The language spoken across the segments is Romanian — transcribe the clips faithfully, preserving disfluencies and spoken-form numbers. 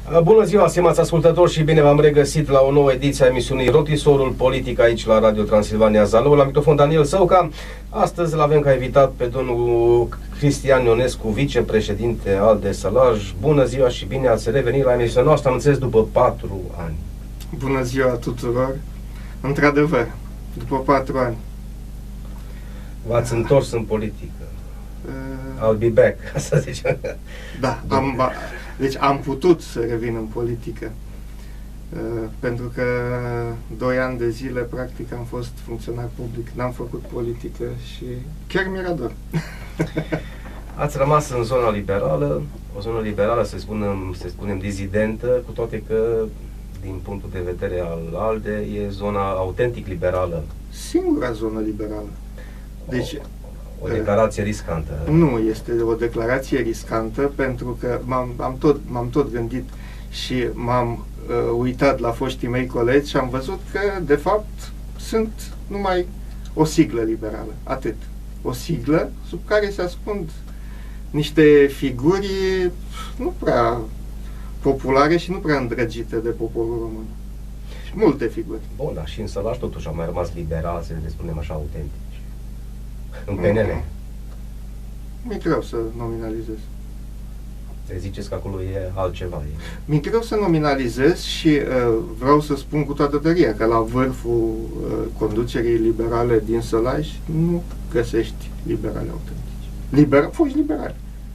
Bună ziua, stimați ascultători, și bine v-am regăsit la o nouă ediție a emisiunii Rotisorul Politic aici la Radio Transilvania Zalău. La microfon Daniel Săuca. Astăzi îl avem ca invitat pe domnul Cristian Ionescu, vicepreședinte ALDE Sălaj. Bună ziua și bine ați revenit la emisiunea noastră, am înțeles, după patru ani. Bună ziua tuturor. Într-adevăr, după patru ani. V-ați întors în politică. Uh, I'll be back, să zicem. Da, am, deci am putut să revin în politică. Uh, pentru că doi ani de zile, practic, am fost funcționar public. N-am făcut politică și chiar mi-era dor. Ați rămas în zona liberală, o zonă liberală, să spunem, să spunem dizidentă, cu toate că, din punctul de vedere al ALDE, e zona autentic liberală. Singura zonă liberală. Deci, o, o declarație riscantă. Nu, este o declarație riscantă, pentru că m-am am tot, m-am tot gândit și m-am uh, uitat la foștii mei colegi și am văzut că, de fapt, sunt numai o siglă liberală. Atât. O siglă sub care se ascund niște figuri nu prea populare și nu prea îndrăgite de poporul român. Și multe figuri. Bun, dar și în Sălaj totuși au mai rămas liberali, să le spunem așa, autentici. În P N L. Mi-e greu să nominalizez. Te ziceți că acolo e altceva. E... Mi-e greu să nominalizez și uh, vreau să spun cu toată tăria că la vârful uh, conducerii liberale din Sălaj nu găsești liberali autentici. Liber, foști liberali.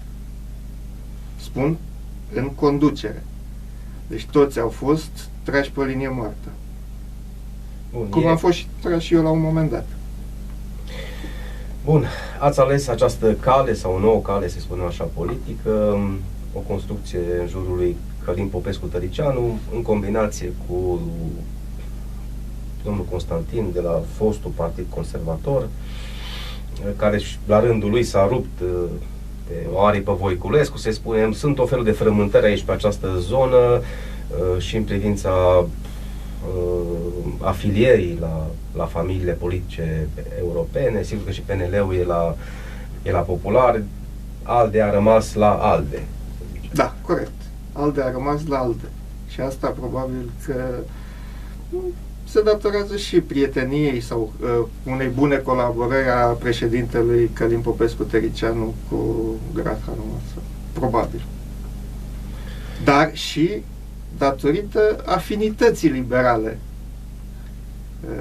Spun în conducere. Deci toți au fost trași pe linie moartă. Bun, cum e... am fost trași și eu la un moment dat. Bun, ați ales această cale, sau o nouă cale, să spunem așa, politică, o construcție în jurul lui Călin Popescu-Tăricianu, în combinație cu domnul Constantin de la fostul Partid Conservator, care la rândul lui s-a rupt pe o aripă Voiculescu, să spunem. Sunt o fel de frământări aici pe această zonă și în privința afilierii la, la familiile politice europene. Sigur că și P N L-ul e la, e la Popular, ALDE a rămas la ALDE. Da, corect. ALDE a rămas la ALDE. Și asta probabil că se datorează și prieteniei sau uh, unei bune colaborări a președintelui Călin Popescu-Tăricianu cu Grata noastră. Probabil. Dar și datorită afinității liberale uh,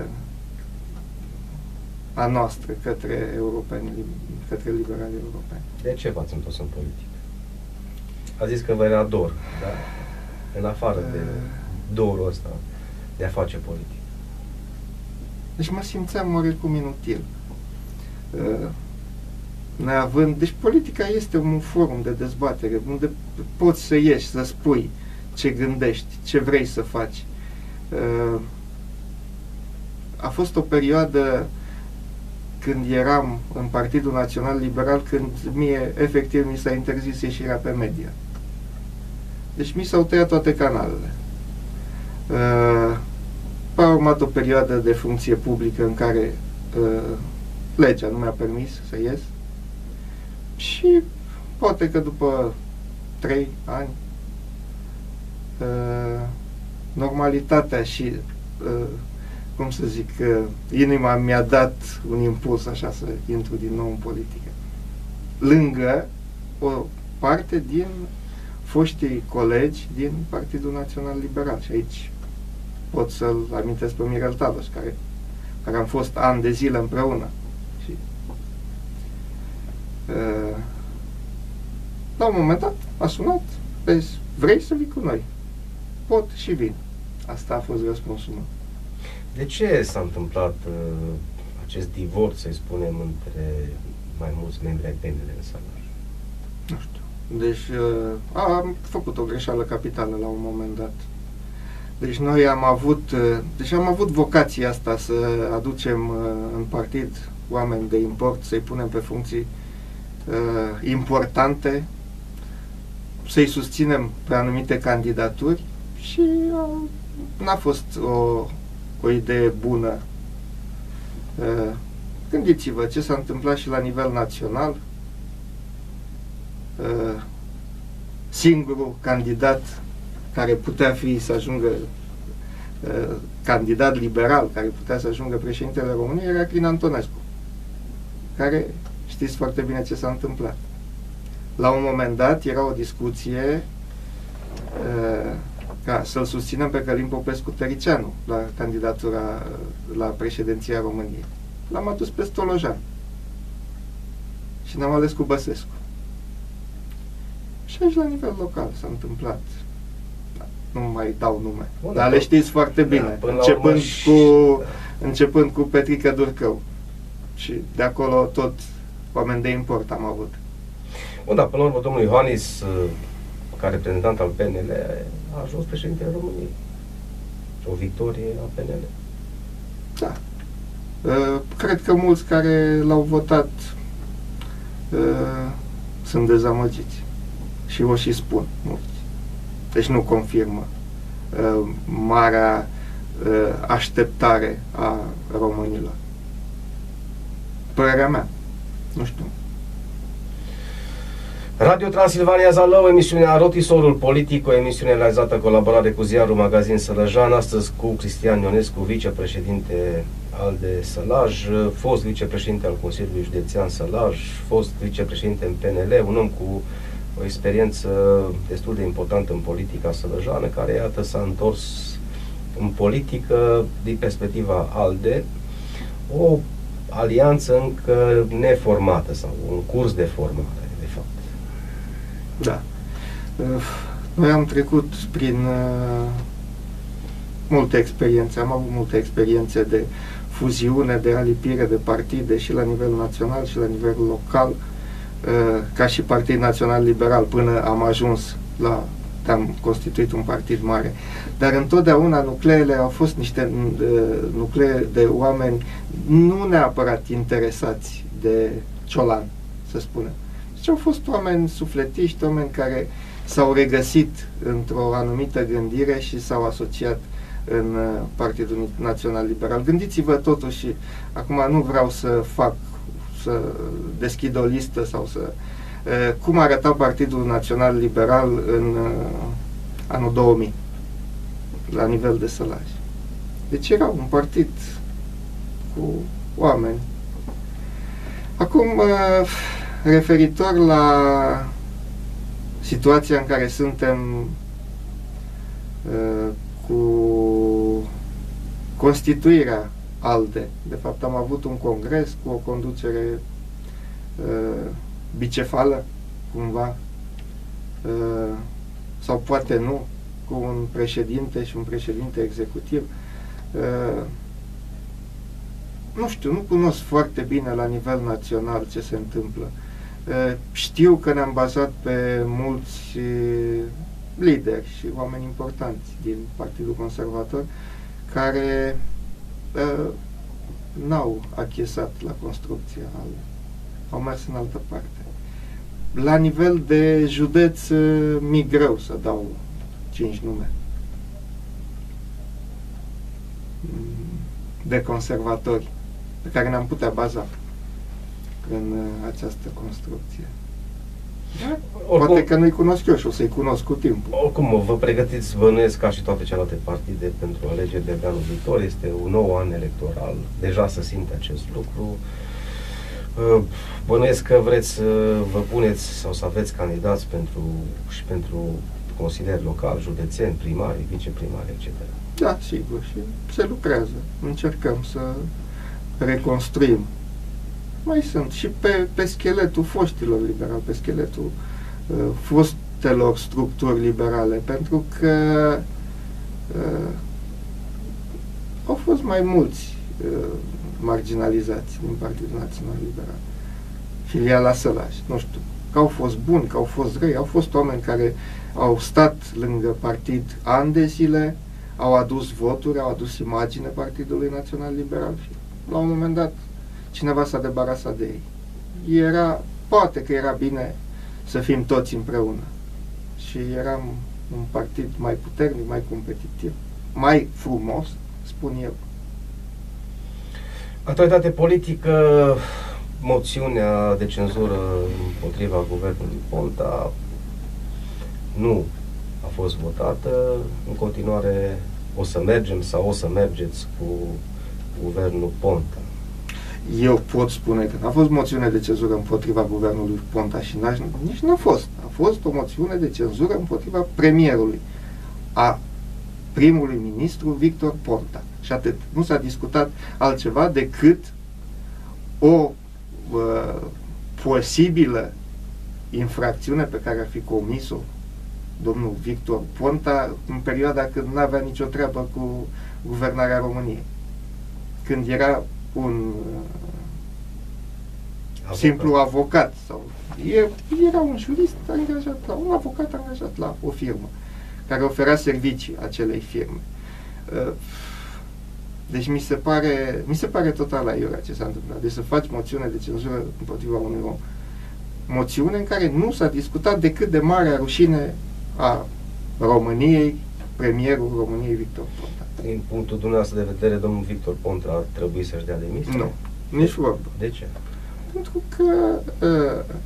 a noastră către europeni, către liberali europeni. De ce v-ați întors în politică? A zis că vă era dor, da? În afară uh, de dorul ăsta de a face politică. Deci mă simțeam oarecum inutil. Uh, neavând, deci politica este un forum de dezbatere unde poți să ieși, să spui ce gândești, ce vrei să faci. Uh, a fost o perioadă când eram în Partidul Național Liberal, când mie, efectiv, mi s-a interzis ieșirea pe media. Deci mi s-au tăiat toate canalele. Uh, a urmat o perioadă de funcție publică în care uh, legea nu mi-a permis să ies și poate că după trei ani uh, normalitatea și uh, cum să zic, uh, inima mi-a dat un impuls așa să intru din nou în politică. Lângă o parte din foștii colegi din Partidul Național Liberal. Și aici pot să-l amintesc pe Mirel Talos, care, care am fost ani de zile împreună. Și, uh, la un moment dat a sunat, vezi, vrei să vii cu noi? Pot și vin. Asta a fost răspunsul meu. De ce s-a întâmplat uh, acest divorț, să spunem, între mai mulți membri ai P N L în Sălaj? Nu știu. Deci uh, am făcut o greșeală capitală la un moment dat. Deci noi am avut, uh, deci am avut vocația asta să aducem uh, în partid oameni de import, să-i punem pe funcții uh, importante, să-i susținem pe anumite candidaturi și uh, n-a fost o, o idee bună. Uh, gândiți-vă ce s-a întâmplat și la nivel național. Uh, singurul candidat care putea fi să ajungă uh, candidat liberal, care putea să ajungă președintele României, era Crin Antonescu, care știți foarte bine ce s-a întâmplat. La un moment dat era o discuție uh, ca să-l susținem pe Călin Popescu-Tăricianu la candidatura la președinția României. L-am adus pe Stolojan și ne-am ales cu Băsescu. Și aici la nivel local s-a întâmplat. Nu mai dau nume, Bun, dar le știți foarte bine, da, începând, cu, începând cu Petrică Durcău. Și de acolo tot oameni de import am avut. Bun, dar până la urmă domnul Iohannis, ca reprezentant al P N L, a ajuns președintele României. O victorie a P N L. Da. Uh, cred că mulți care l-au votat uh, sunt dezamăgiți. Și o și spun mulți. Deci nu confirmă uh, marea uh, așteptare a românilor. Părerea mea. Nu știu. Radio Transilvania Zalău, emisiunea Rotisorul Politic, o emisiune realizată în colaborare cu ziarul Magazin Sălăjan, astăzi cu Cristian Ionescu, vicepreședinte al de Sălaj, fost vicepreședinte al Consiliului Județean Sălaj, fost vicepreședinte în P N L, un om cu o experiență destul de importantă în politica sălăjană, care, iată, s-a întors în politică din perspectiva ALDE, o alianță încă neformată sau un curs de formare, de fapt. Da. Noi am trecut prin uh, multe experiențe, am avut multe experiențe de fuziune, de alipire de partide și la nivel național și la nivel local, uh, ca și Partid Național Liberal, până am ajuns la, am constituit un partid mare. Dar întotdeauna nucleele au fost niște uh, nuclee de oameni nu neapărat interesați de ciolan, să spunem. Deci au fost oameni sufletiști, oameni care s-au regăsit într-o anumită gândire și s-au asociat în Partidul Național Liberal. Gândiți-vă totuși, și acum nu vreau să fac, să deschid o listă sau să... cum arăta Partidul Național Liberal în anul două mii, la nivel de Sălaj. Deci era un partid cu oameni. Acum, referitor la situația în care suntem uh, cu constituirea ALDE. De fapt, am avut un congres cu o conducere uh, bicefală, cumva, uh, sau poate nu, cu un președinte și un președinte executiv. Uh, nu știu, nu cunosc foarte bine la nivel național ce se întâmplă. Știu că ne-am bazat pe mulți lideri și oameni importanți din Partidul Conservator care uh, n-au achesat la construcția, au mers în altă parte. La nivel de județ mi greu să dau cinci nume de conservatori pe care ne-am putea baza în această construcție. Da? Oricum, poate că nu-i cunosc eu și o să-i cunosc cu timpul. Oricum, vă pregătiți, bănuiesc, ca și toate celelalte partide, pentru alegeri de anul viitor. Este un nou an electoral. Deja se simte acest lucru. Bănuiesc că vreți să vă puneți sau să aveți candidați pentru, și pentru consilieri locali, județeni, primari, viceprimari, et cetera. Da, sigur. Și se lucrează. Încercăm să reconstruim. Mai sunt și pe, pe scheletul foștilor liberali, pe scheletul uh, fostelor structuri liberale, pentru că uh, au fost mai mulți uh, marginalizați din Partidul Național Liberal. Filiala Sălaj, nu știu, că au fost buni, că au fost răi, au fost oameni care au stat lângă partid ani de zile, au adus voturi, au adus imagine Partidului Național Liberal și la un moment dat cineva s-a debarasat de ei. Era, poate că era bine să fim toți împreună. Și eram un partid mai puternic, mai competitiv, mai frumos, spun eu. Actualitate politică, moțiunea de cenzură împotriva guvernului Ponta nu a fost fost votată. În continuare o să mergem sau o să mergeți cu guvernul Ponta? Eu pot spune că n-a fost moțiune de cenzură împotriva guvernului Ponta și nici n-a fost. A fost o moțiune de cenzură împotriva premierului, a primului ministru Victor Ponta. Și atât. Nu s-a discutat altceva decât o uh, posibilă infracțiune pe care ar fi comis-o domnul Victor Ponta în perioada când n-avea nicio treabă cu guvernarea României. Când era un avocat. simplu avocat sau e, era un jurist angajat la, un avocat angajat la o firmă care oferea servicii acelei firme. Deci mi se pare, mi se pare total aiurea ce s-a întâmplat. Deci să faci moțiune de cenzură împotriva unui om. Moțiune în care nu s-a discutat decât de marea rușine a României, premierul României Victor Ponta. Din punctul dumneavoastră de vedere, domnul Victor Ponta ar trebui să-și dea demisia? Nu, nici vorbă. De ce? Pentru că uh,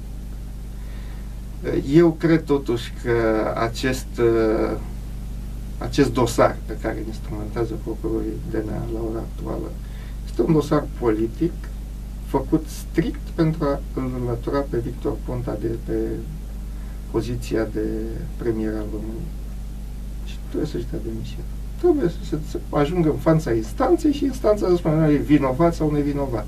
eu cred totuși că acest uh, acest dosar pe care îl instrumentează procurorii D N A la ora actuală este un dosar politic făcut strict pentru a îl înlătura pe Victor Ponta de pe poziția de premier al României. Și trebuie să-și dea demisia. Trebuie să se să ajungă în fața instanței și instanța să spună e vinovat sau nevinovat.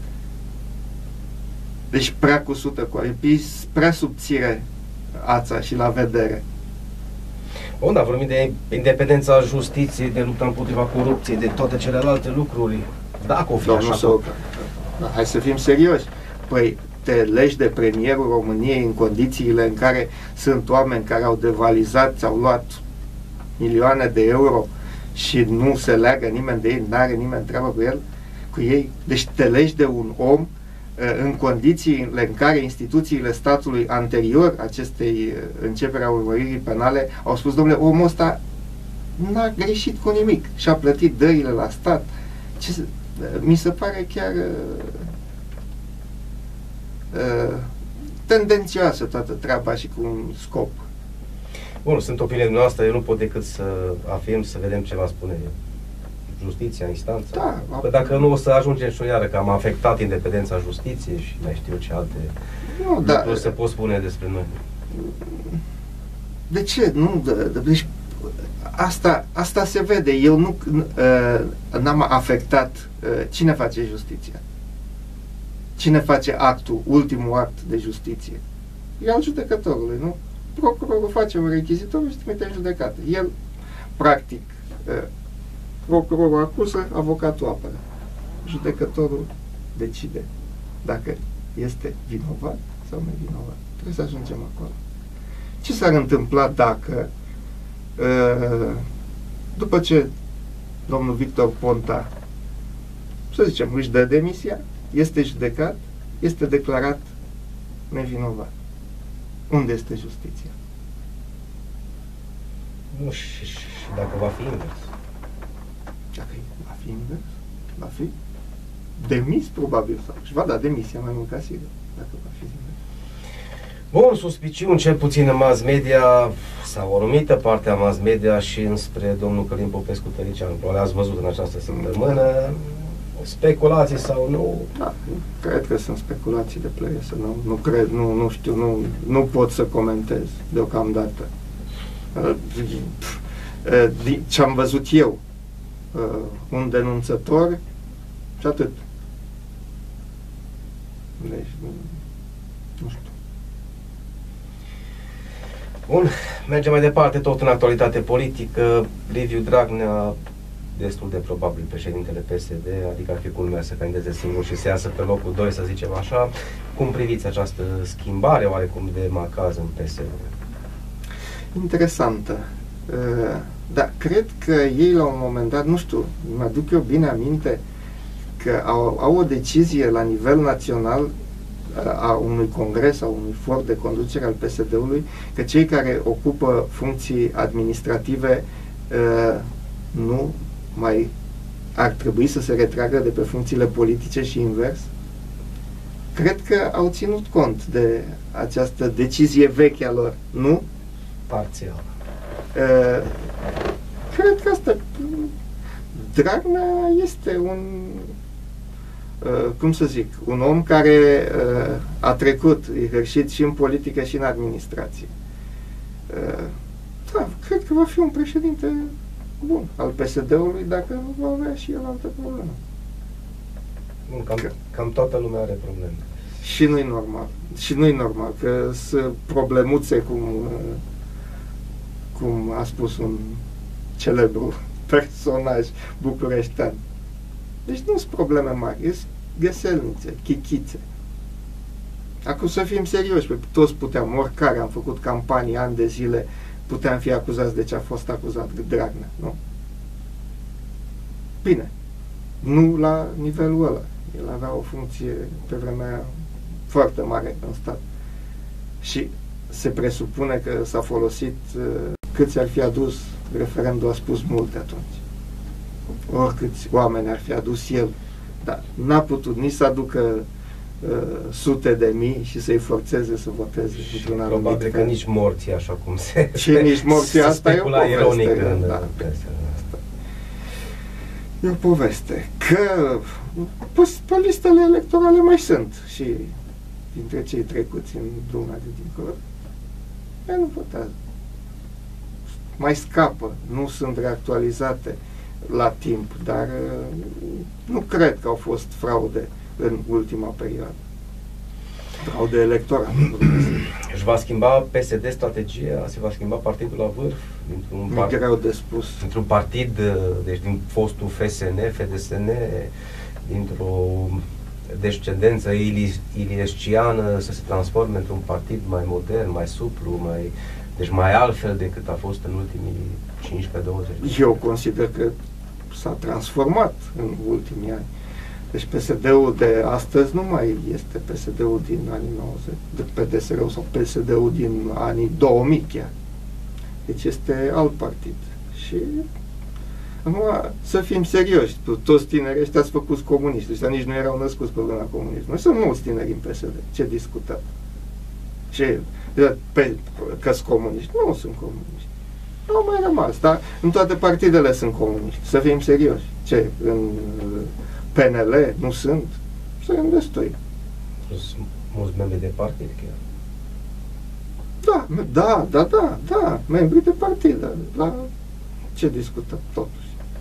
Deci prea cusută cu e prea subțire ața și la vedere. Bun, dar vorbim de independența justiției, de lupta împotriva corupției, de toate celelalte lucruri. Dacă o fi Domnul așa... Săucă, da, hai să fim serioși. Păi te legi de premierul României în condițiile în care sunt oameni care au devalizat, ți-au luat milioane de euro și nu se leagă nimeni de ei, n-are nimeni treabă cu el, cu ei. Deci te legi de un om în condițiile în care instituțiile statului anterior acestei începere a urmăririi penale au spus, domnule, omul ăsta n-a greșit cu nimic și a plătit dările la stat. Ce, mi se pare chiar uh, tendențioasă toată treaba și cu un scop. Bun, sunt opiniile noastre, eu nu pot decât să afirm, să vedem ce va spune justiția, instanța. Da, că dacă nu o să ajungem și o iară că am afectat independența justiției și mai știu ce alte nu, da, lucruri se pot spune despre noi. De ce? Nu, de, de, deci asta, asta se vede. Eu nu uh, n-am afectat uh, cine face justiția. Cine face actul, ultimul act de justiție? E al judecătorului, nu? Procurorul face un rechizitor și trimite în judecată. El, practic, uh, procurorul acuză, avocatul apără. Judecătorul decide dacă este vinovat sau nevinovat. Trebuie să ajungem acolo. Ce s-ar întâmpla dacă după ce domnul Victor Ponta, să zicem, își dă demisia, este judecat, este declarat nevinovat? Unde este justiția? Nu, și, și dacă va fi invers. Dacă va fi invers, va fi demis probabil, sau își va da demisia mai mult ca sigur, dacă va fi invers. Bun, suspiciuni, cel puțin în mass media, sau o anumită parte a mass media și înspre domnul Călin Popescu-Tăricianu. Probabil ați văzut în această săptămână speculații sau nu? Da, cred că sunt speculații de plăiesă, nu, nu cred, nu, nu știu, nu, nu pot să comentez deocamdată. Ce am văzut eu, un denunțător și atât. Deci, nu știu. Bun, mergem mai departe, tot în actualitate politică. Liviu Dragnea, destul de probabil președintele P S D, adică ar fi culmea să candideze singur și să iasă pe locul doi, să zicem așa. Cum priviți această schimbare, oarecum, de macaz în P S D? Interesantă. Dar cred că ei la un moment dat, nu știu, mă aduc eu bine aminte, că au, au o decizie la nivel național a unui congres, a unui for de conducere al P S D-ului, că cei care ocupă funcții administrative uh, nu mai ar trebui să se retragă de pe funcțiile politice și invers. Cred că au ținut cont de această decizie veche a lor, nu? Parțial. Uh, cred că asta... Dragnea este un... Uh, cum să zic, un om care uh, a trecut, e hărșit și în politică și în administrație. Uh, da, cred că va fi un președinte bun al P S D-ului dacă nu va avea și el altă problemă. Bun, cam, cam toată lumea are probleme. Și nu-i normal. Și nu-i normal, că sunt problemuțe cum, uh, cum a spus un celebru personaj bucureștean. Deci nu sunt probleme mari, sunt găselnițe, chichițe. Acum să fim serioși, pe toți puteam, oricare am făcut campanii ani de zile, puteam fi acuzați de ce a fost acuzat Dragnea, nu? Bine, nu la nivelul ăla. El avea o funcție pe vremea aia foarte mare în stat. Și se presupune că s-a folosit, cât ți-ar fi adus, referendul a spus multe atunci. Oricâți oameni ar fi adus el, dar n-a putut nici să aducă uh, sute de mii și să-i forțeze să voteze. Și probabil că nici morții, așa cum se... Și nici morții, asta e o poveste. Ironic în da. Asta. E o poveste. Că pe listele electorale mai sunt și dintre cei trecuți în luna de dincolo. Ei nu votează. Mai scapă, nu sunt reactualizate la timp, dar nu cred că au fost fraude în ultima perioadă. Fraude electorale. Își va schimba P S D strategia? Se va schimba partidul la vârf? Dintr-un part... greu de spus. Dintr-un partid, deci din fostul F S N, F D S N, dintr-o descendență iliesciană să se transforme într-un partid mai modern, mai suplu, mai... Deci mai altfel decât a fost în ultimii cincisprezece douăzeci. Eu consider că s-a transformat în ultimii ani. Deci P S D-ul de astăzi nu mai este P S D-ul din anii nouăzeci, de P D S R-ul sau P S D-ul din anii două mii chiar. Deci este alt partid. Și acum să fim serioși, toți tinerii ăștia ați făcut comuniști, ăștia nici nu erau născuți pe vremea comunismului. Sunt mulți tineri în P S D. Ce discutăm? Ce pe, că-s comuniști. Nu sunt comuniști. Nu au mai rămas, dar în toate partidele sunt comuniști. Să fim serioși. Ce? În P N L nu sunt? Sunt destui. Sunt mulți membri de partid chiar. Da, da, da, da, da, membri de partid. La ce discutăm, totuși.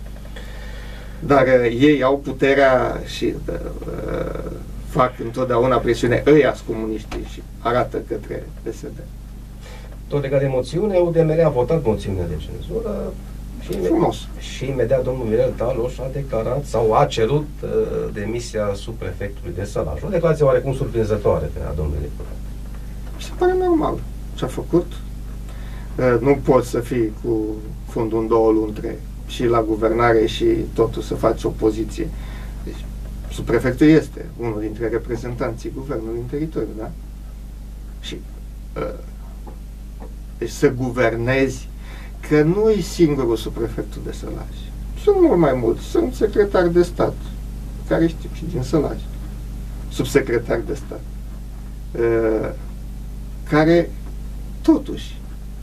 Dar uh, ei au puterea și uh, fac întotdeauna presiune, ăia-s comuniștii și arată către P S D. Tot legat de moțiune, U D M R a votat moțiunea de cenzură și, frumos. Și imediat domnul Mirel Taloș a declarat sau a cerut uh, demisia subprefectului de Sălaj. O declarație oarecum surprinzătoare pe a domnului deputat. Mi se pare normal ce a făcut. Uh, nu poți să fii cu fundul în două luntre și la guvernare și totul să faci opoziție. Deci, subprefectul este unul dintre reprezentanții guvernului în teritoriu, da? Și uh, deci să guvernezi, că nu e singurul subprefectul de Sălaj. Sunt mult mai mulți. Sunt secretari de stat, care știu și din Sălaj, subsecretari de stat, uh, care totuși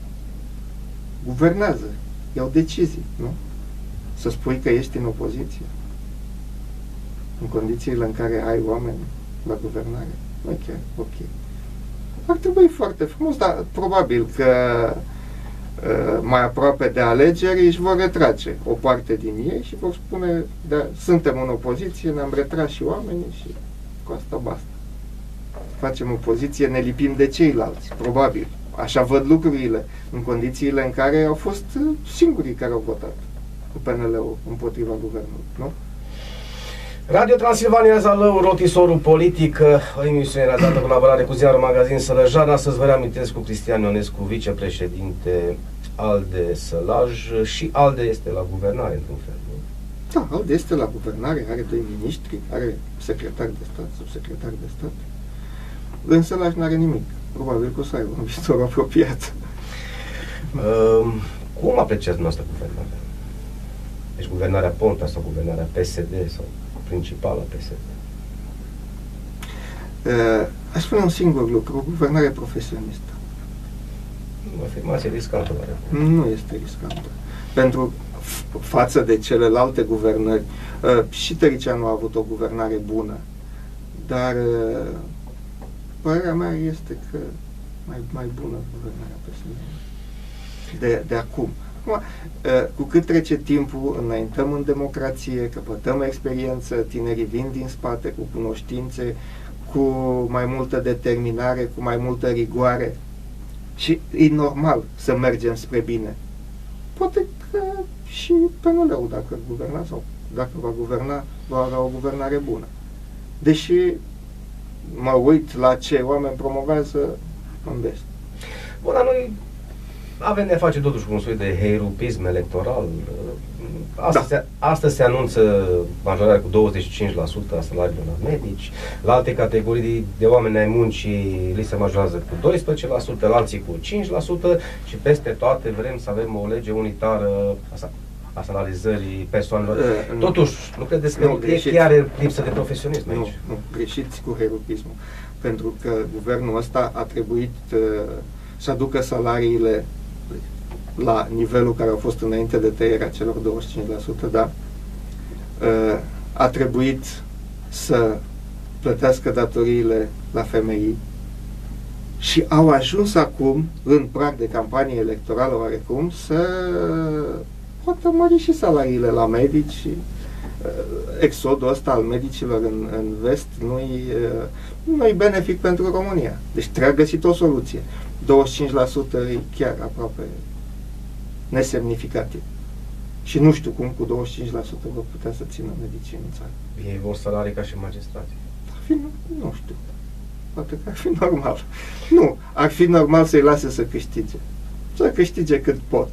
guvernează, iau decizii, nu? Să spui că ești în opoziție în condițiile în care ai oameni la guvernare, nu e chiar ok. Ar trebui foarte frumos, dar probabil că uh, mai aproape de alegeri își vor retrage o parte din ei și vor spune, da, suntem în opoziție, ne-am retras și oamenii și cu asta basta. Facem opoziție, ne lipim de ceilalți, probabil. Așa văd lucrurile, în condițiile în care au fost singurii care au votat cu P N L-ul împotriva guvernului, nu? Radio Transilvania Zalău, rotisorul politic, o emisiune realizată în colaborare cu ziarul Magazin Sălăjan. Astăzi vă reamintesc cu Cristian Ionescu, vicepreședinte ALDE Sălaj, și ALDE este la guvernare, într-un fel, nu? Da, ALDE este la guvernare, are doi miniștri, are secretar de stat, subsecretar de stat. În Sălaj n-are nimic. Probabil că o să aibă un viitor apropiat. Uh, cum apreciați noastră guvernarea? Deci guvernarea Ponta sau guvernarea P S D sau principala P S D? Uh, aș spune un singur lucru, o guvernare profesionistă. O afirmație riscantă, oare? Nu este riscantă. Pentru față de celelalte guvernări, uh, și Tăricianu a avut o guvernare bună, dar uh, părerea mea este că mai, mai bună guvernarea P S D de, de acum. Acum, uh, cu cât trece timpul, înaintăm în democrație, căpătăm experiență, tinerii vin din spate cu cunoștințe, cu mai multă determinare, cu mai multă rigoare și e normal să mergem spre bine. Poate că și P N L-ul, dacă guverna sau dacă va guverna, va avea o guvernare bună. Deși mă uit la ce oameni promovează, mă îmbesc. Bun, dar noi avem de a face totuși cu un soi de heirupism electoral. Astăzi, da. se, astăzi se anunță majorarea cu douăzeci și cinci la sută a salariilor la medici, la alte categorii de oameni ai muncii li se majorează cu doisprezece la sută, la alții cu cinci la sută și peste toate vrem să avem o lege unitară a salarizării persoanelor. Uh, Totuși, nu credeți că nu, e chiar lipsă de profesionism nu, aici? Nu, greșiți cu heirupismul. Pentru că guvernul ăsta a trebuit uh, să aducă salariile la nivelul care au fost înainte de tăierea celor douăzeci și cinci la sută, da? Uh, a trebuit să plătească datoriile la femei și au ajuns acum, în prag de campanie electorală oarecum, să poată mări și salariile la medici și uh, exodul ăsta al medicilor în, în vest nu-i, uh, nu-i benefic pentru România. Deci trebuie găsit o soluție. douăzeci și cinci la sută e chiar aproape nesemnificativ. Și nu știu cum cu douăzeci și cinci la sută vă putea să țină medicii în țară. Ei vor salarii ca și magistrații. Ar fi, nu, nu știu. Poate că ar fi normal. Nu, ar fi normal să-i lase să câștige. Să câștige cât pot.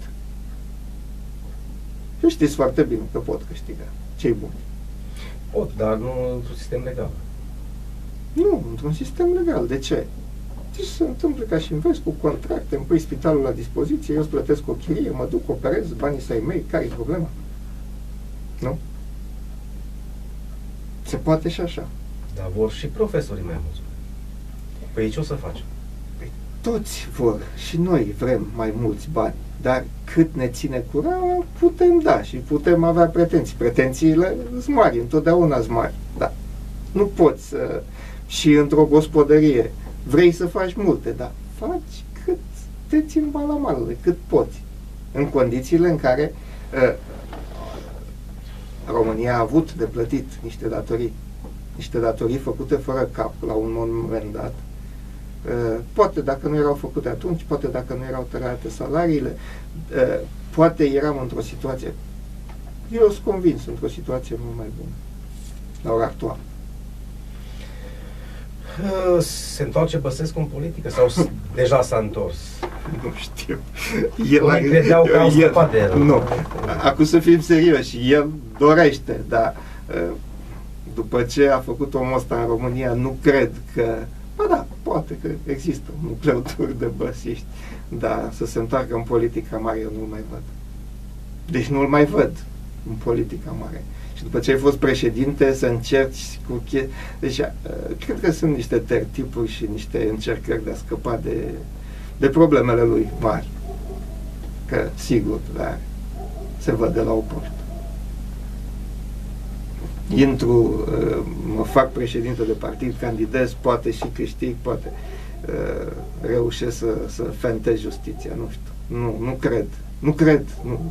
Și știți foarte bine că pot câștiga. Ce-i bun. Pot, dar nu într-un sistem legal. Nu, într-un sistem legal. De ce? Deci se întâmplă ca și în vest, cu contracte, îmi pui spitalul la dispoziție, eu îți plătesc o chirie, mă duc, operez, banii să-i mei, care-i problema? Nu? Se poate și așa. Dar vor și profesorii mai mulți. Păi ce o să facem? Păi toți vor și noi vrem mai mulți bani, dar cât ne ține cura, putem da și putem avea pretenții. Pretențiile sunt mari, întotdeauna sunt mari, da. Nu poți să... Și într-o gospodărie vrei să faci multe, dar faci cât te țin balamalele, cât poți. În condițiile în care uh, România a avut de plătit niște datorii, niște datorii făcute fără cap la un moment dat. Uh, poate dacă nu erau făcute atunci, poate dacă nu erau tăiate salariile, uh, poate eram într-o situație, eu sunt convins, într-o situație mult mai bună la ora actuală. Se întoarce Băsescu în politică sau deja s-a întors? Nu știu. El mai credeau că au scăpat de el. Nu. Acum să fim serioși. El dorește, dar după ce a făcut omul ăsta în România, nu cred că... Ba da, poate că există un nucleu dur de băsiști, dar să se întoarcă în politica mare eu nu-l mai văd. Deci nu-l mai văd în politica mare. Și după ce ai fost președinte, să încerci cu chestii... Deci, cred că sunt niște tertipuri și niște încercări de a scăpa de, de problemele lui mari. Că, sigur, dar se văd de la o poștă. Intru, mă fac președinte de partid, candidez, poate și câștig, poate reușesc să, să fentez justiția, nu știu. Nu, nu cred. Nu cred. Nu.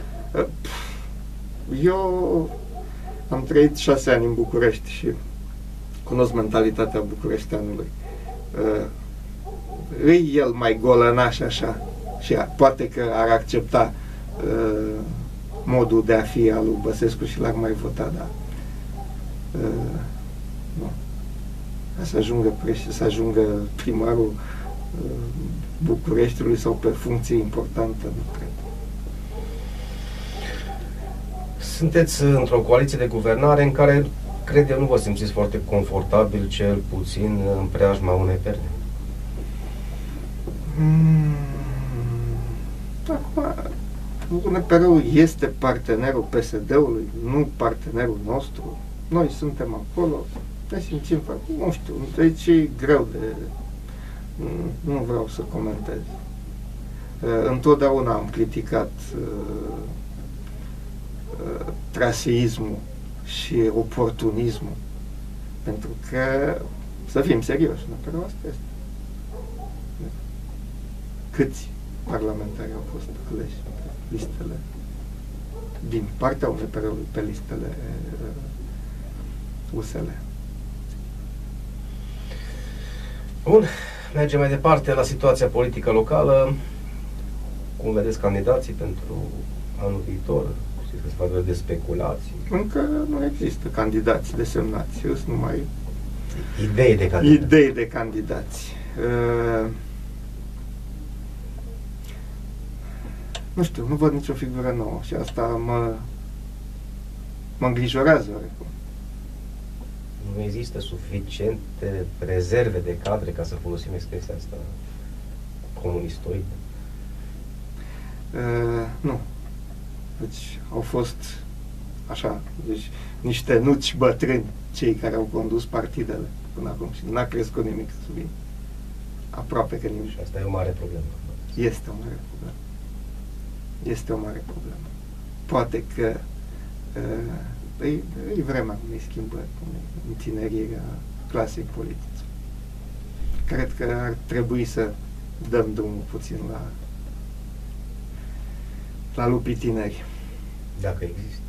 Eu am trăit șase ani în București și cunosc mentalitatea bucureșteanului. Uh, îi el mai golănaș așa și a, poate că ar accepta uh, modul de a fi al lui Băsescu și l-ar mai vota, dar uh, nu. Ca să ajungă, să ajungă primarul uh, Bucureștiului sau pe funcție importantă, nu cred. Sunteți într-o coaliție de guvernare în care, cred eu, nu vă simțiți foarte confortabil, cel puțin în preajma unei perne. Mm, acum, U N P R-ul este partenerul P S D-ului, nu partenerul nostru. Noi suntem acolo, ne simțim foarte, nu știu, deci e greu de... Nu vreau să comentez. Întotdeauna am criticat uh, uh, traseismul și oportunismul, pentru că, să fim serioși, nu? Asta este. Câți parlamentari au fost aleși pe listele, din partea unui pe, pe listele uh, U S L? Bun, mergem mai departe la situația politică locală. Cum vedeți candidații pentru anul viitor? Știți că se fac de speculații. Încă nu există candidați desemnați, sunt numai idei de candidați. Idei de candidați. Uh, nu știu, nu văd nicio figură nouă și asta mă, mă îngrijorează oricum. Nu există suficiente rezerve de cadre, ca să folosim expresia asta comunistoidă? Uh, nu. Deci au fost așa, deci niște nuci bătrâni cei care au condus partidele până acum și n-a crescut nimic sub ei. Aproape că nimic. Și asta e o mare problemă. Este o mare problemă. Este o mare problemă. Poate că uh, e, e vremea unei schimbări, unei întineriri a clasei politice. Cred că ar trebui să dăm drumul puțin la la lupii tineri. Dacă există.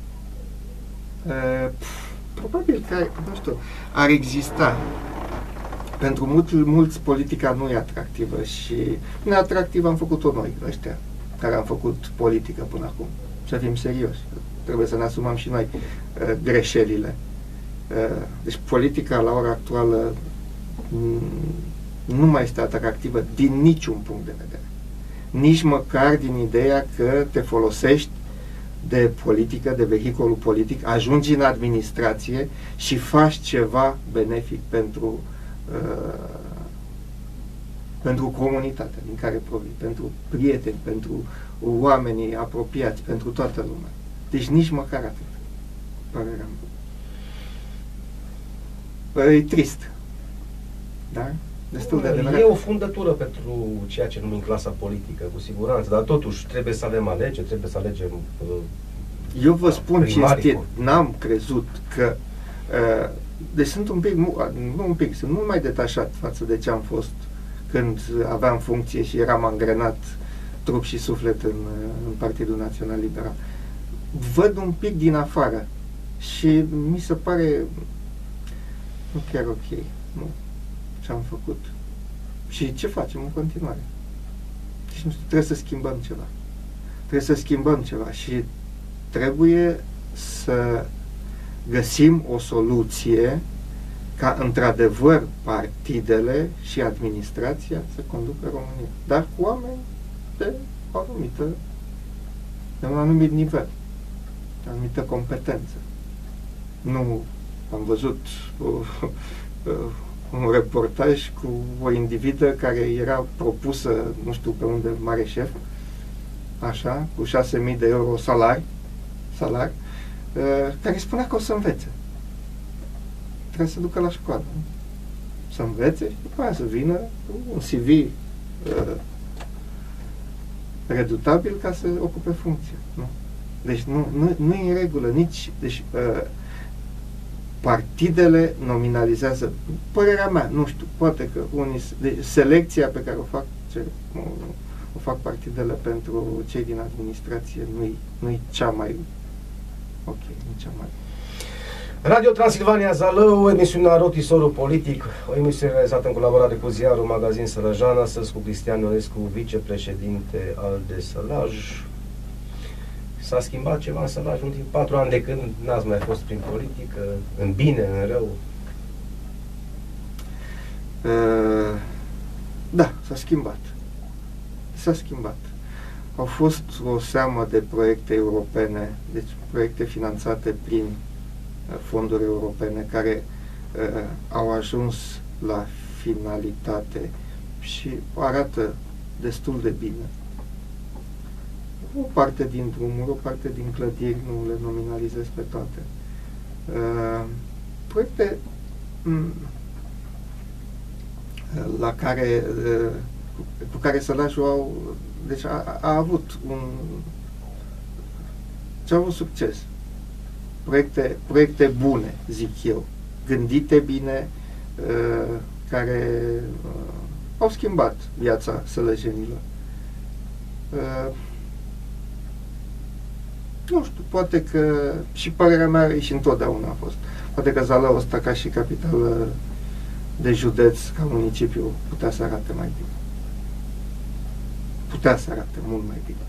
Uh, pf, probabil că, nu știu, ar exista. Pentru mulți, mulți politica nu e atractivă și neatractivă am făcut-o noi, ăștia care am făcut politică până acum. Să fim serioși. Trebuie să ne asumăm și noi uh, greșelile. Uh, deci politica la ora actuală nu mai este atractivă din niciun punct de vedere. Nici măcar din ideea că te folosești de politică, de vehiculul politic, ajungi în administrație și faci ceva benefic pentru uh, pentru comunitatea din care provii, pentru prieteni, pentru oamenii apropiați, pentru toată lumea. Deci nici măcar atât. Părerea mea. E trist. Da? Destul de adevărat. E o fundătură pentru ceea ce numim clasa politică, cu siguranță, dar totuși trebuie să avem alegeri, trebuie să alegem uh, Eu vă spun primarii, cinstit, n-am crezut că uh, deci sunt un pic, nu, nu un pic, sunt mult mai detașat față de ce am fost când aveam funcție și eram angrenat trup și suflet în, în Partidul Național Liberal. Văd un pic din afară și mi se pare nu chiar ok. Nu. Ce am făcut. Și ce facem în continuare? Deci nu știu, trebuie să schimbăm ceva. Trebuie să schimbăm ceva și trebuie să găsim o soluție ca într-adevăr partidele și administrația să conducă România. Dar cu oameni de o anumită, de un anumit nivel, de o anumită competență. Nu am văzut uh, uh, un reportaj cu o individă care era propusă, nu știu pe unde, mare șef, așa, cu șase mii de euro salari, salari, uh, care spunea că o să învețe. Trebuie să ducă la școală. Să învețe și după aia să vină cu un C V uh, redutabil ca să ocupe funcția. Nu? Deci nu, nu, nu e în regulă nici... Deci, uh, partidele nominalizează, părerea mea, nu știu, poate că unii, deci selecția pe care o fac, ce, o, o fac partidele pentru cei din administrație nu-i, nu-i cea mai ok, nu cea mai... Radio Transilvania Zalău, emisiunea Rotisorul Politic, o emisiune realizată în colaborare cu ziarul Magazin Sălăjan, astăzi cu Cristian Ionescu, vicepreședinte al de Sălaj. S-a schimbat ceva în Sălaj în ultimii patru ani de când n-ați mai fost prin politică, în bine, în rău? Uh, da, s-a schimbat. S-a schimbat. Au fost o seamă de proiecte europene, deci proiecte finanțate prin uh, fonduri europene, care uh, au ajuns la finalitate și arată destul de bine. O parte din drumuri, o parte din clădiri, nu le nominalizez pe toate. Uh, proiecte m- la care, uh, cu care Sălajul au deci a, a avut un... ce a avut succes. Proiecte, proiecte bune, zic eu, gândite bine, uh, care uh, au schimbat viața sălăjenilor. Uh, nu știu, poate că, și părerea mea și întotdeauna a fost, poate că Zalău ăsta ca și capitală de județ, ca municipiu, putea să arate mai bine. Putea să arate mult mai bine.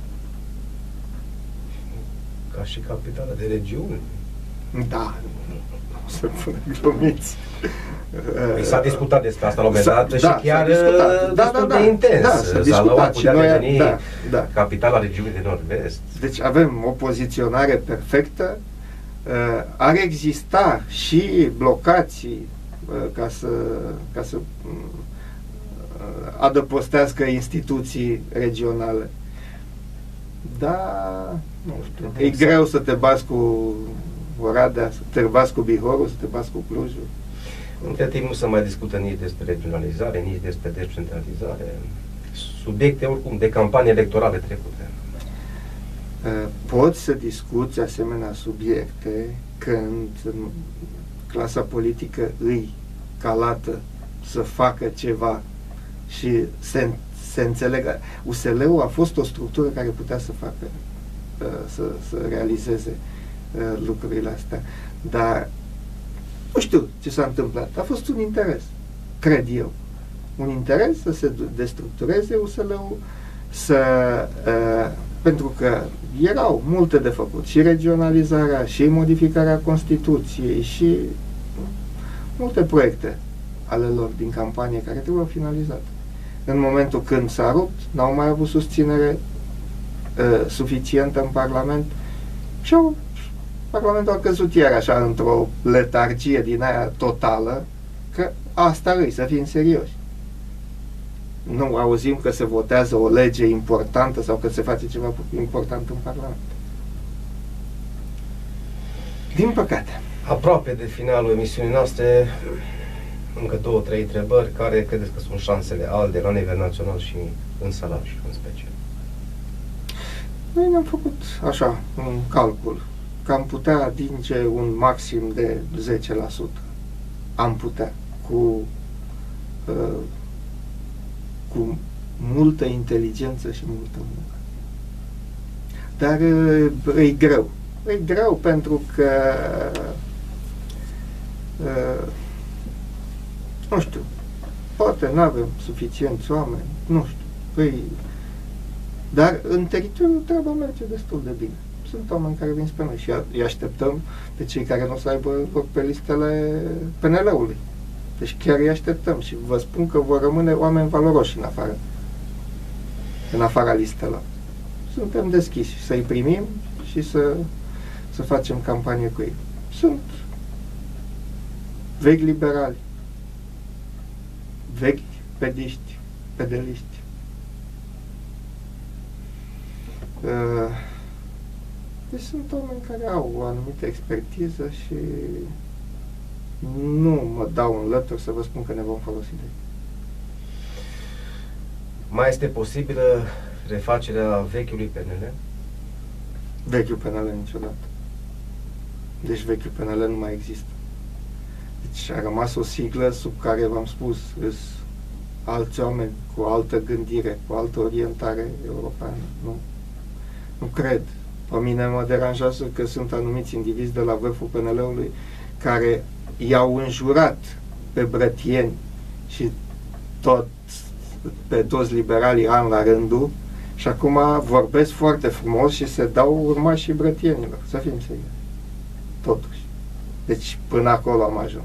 Ca și capitală de regiune. Da, nu se pune glumiți. Păi s-a discutat despre asta la un moment dat da, și chiar destul da, da, da, de intens. Da, s-a Zalău discutat și putea noi, deveni da, da. capitala regiunii de Nord-Vest. Deci avem o poziționare perfectă, uh, ar exista și blocații uh, ca să, ca să uh, adăpostească instituții regionale. Dar, nu știu, e greu să te bați cu Oradea, să te bați cu Bihorul, să te bați cu Clujul. Între timp nu se mai discută nici despre regionalizare, nici despre descentralizare. Subiecte, oricum, de campanie electorale trecute. Poți să discuți asemenea subiecte când clasa politică îi calată să facă ceva și se, se înțelegă. U S L-ul a fost o structură care putea să facă, să, să realizeze lucrurile astea. Dar nu știu ce s-a întâmplat. A fost un interes, cred eu. Un interes să se destructureze U S L-ul, să, uh, pentru că erau multe de făcut. Și regionalizarea, și modificarea Constituției, și multe proiecte ale lor din campanie care trebuiau finalizate. În momentul când s-a rupt, n-au mai avut susținere uh, suficientă în Parlament și au Parlamentul a căzut iar așa într-o letargie din aia totală, că asta îi, să fim serioși. Nu auzim că se votează o lege importantă sau că se face ceva important în Parlament. Din păcate. Aproape de finalul emisiunii noastre, încă două, trei întrebări. Care credeți că sunt șansele ALDE la nivel național și în Sălaș, în special? Noi ne-am făcut așa un calcul că am putea atinge un maxim de zece la sută. Am putea, cu, uh, cu multă inteligență și multă muncă. Dar uh, e greu. E greu pentru că uh, nu știu, poate nu avem suficienți oameni, nu știu. E, dar în teritoriu treaba merge destul de bine. Sunt oameni care vin spre noi și îi așteptăm pe cei care nu o să aibă loc pe listele P N L-ului. Deci chiar îi așteptăm și vă spun că vor rămâne oameni valoroși în afară, în afara listelor. Suntem deschiși să-i primim și să, să facem campanie cu ei. Sunt vechi liberali, vechi pediști, pedeliști. Uh, Deci sunt oameni care au o anumită expertiză și nu mă dau în lături să vă spun că ne vom folosi de ei. Mai este posibilă refacerea vechiului P N L? Vechiul P N L niciodată. Deci vechiul P N L nu mai există. Deci a rămas o siglă sub care, v-am spus, îs alți oameni cu altă gândire, cu altă orientare europeană. Nu, nu cred. Pe mine mă deranjează că sunt anumiți indivizi de la vârful P N L-ului care i-au înjurat pe brătieni și tot, pe toți liberalii an la rândul și acum vorbesc foarte frumos și se dau urmașii brătienilor. Să fim serioși. Totuși. Deci până acolo am ajuns.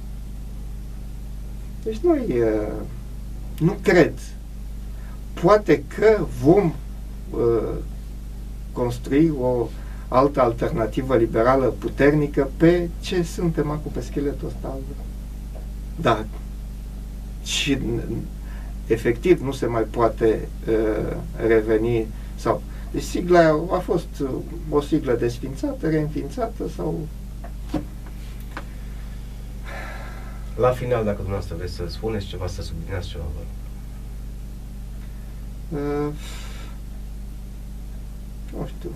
Deci noi nu cred. Poate că vom uh, construi o altă alternativă liberală puternică pe ce suntem acum, pe scheletul ăsta. Da. Și efectiv nu se mai poate uh, reveni sau... Deci sigla a fost o siglă desfințată, reînființată sau... La final, dacă dumneavoastră vreți să spuneți ceva, să subliniați ceva, vă Uh, nu știu,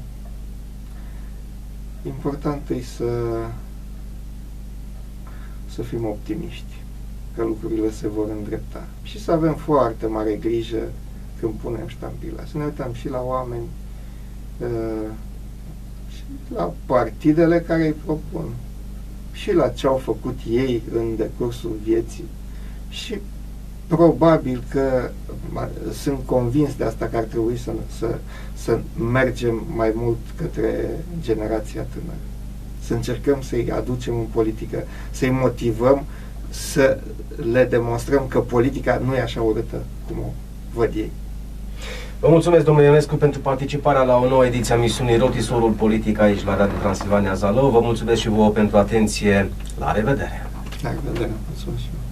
important e să, să fim optimiști, că lucrurile se vor îndrepta și să avem foarte mare grijă când punem ștampila, să ne uităm și la oameni, și la partidele care îi propun, și la ce au făcut ei în decursul vieții și probabil că sunt convins de asta, că ar trebui să, să, să mergem mai mult către generația tânără. Să încercăm să-i aducem în politică, să-i motivăm, să le demonstrăm că politica nu e așa urâtă cum o văd ei. Vă mulțumesc, domnule Ionescu, pentru participarea la o nouă ediție a emisiunii Rotisorul Politic aici la Radio Transilvania Zalău. Vă mulțumesc și vouă pentru atenție. La revedere! La revedere! Mulțumesc și eu!